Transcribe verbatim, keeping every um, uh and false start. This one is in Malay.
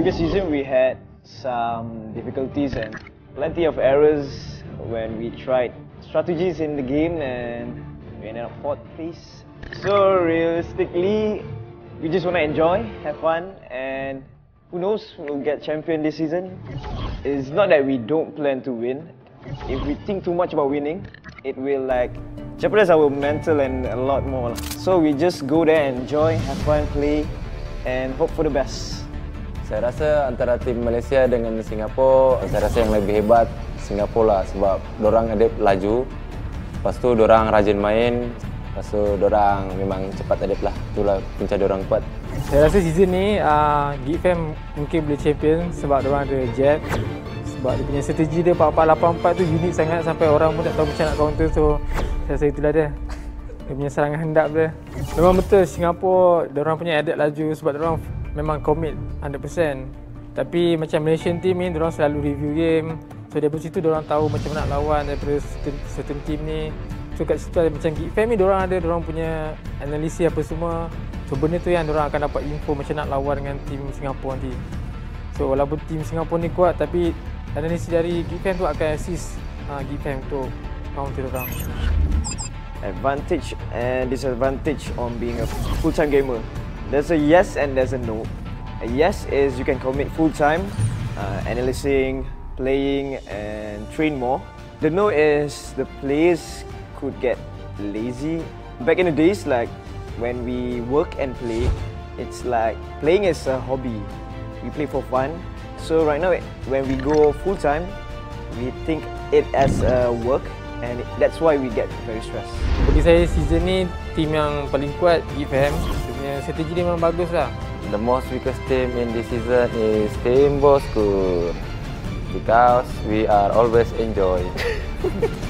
previous season we had some difficulties and plenty of errors when we tried strategies in the game and we ended up fourth place. So realistically, we just want to enjoy, have fun, and who knows, we'll get champion this season. It's not that we don't plan to win. If we think too much about winning, it will like jeopardize our mental and a lot more. So we just go there, enjoy, have fun, play, and hope for the best. Saya rasa antara tim Malaysia dengan Singapura, saya rasa yang lebih hebat Singapura lah sebab dorang ada laju, lepas tu dorang rajin main, lepas tu dorang memang cepat adap lah. Itulah punca dorang kuat. Saya rasa season ni uh, Geek F M mungkin boleh champion sebab dorang ada Jet. Sebab dia punya strategi dia empat empat lapan empat tu unik sangat sampai orang pun tak tahu macam nak counter. So saya rasa itulah dia. Dia punya serangan hendap dia. Memang betul Singapura dorang punya adapt laju sebab dorang memang commit one hundred percent. Tapi macam Malaysian team ni dorang selalu review game. So daripada situ dorang tahu macam mana nak lawan daripada certain, certain team ni. So kat situ macam Geek F M ni dorang ada dorang punya analisis apa semua. So benda tu yang dorang akan dapat info macam nak lawan dengan team Singapura nanti. So walaupun team Singapura ni kuat tapi analisis dari Geek F M tu akan assist uh, Geek F M untuk counter dorang. Advantage and disadvantage on being a full-time gamer. There's a yes and there's a no. A yes is you can commit full-time, uh, analyzing, playing and train more. The no is the players could get lazy. Back in the days, like when we work and play, it's like playing is a hobby. We play for fun. So right now, when we go full-time, we think it as a work and that's why we get very stressed. Bagi saya season ni team yang paling kuat Geek F M. Dia punya strategi dia memang bagus lah. The most weakest team in this season is Team Boskur because we are always enjoy.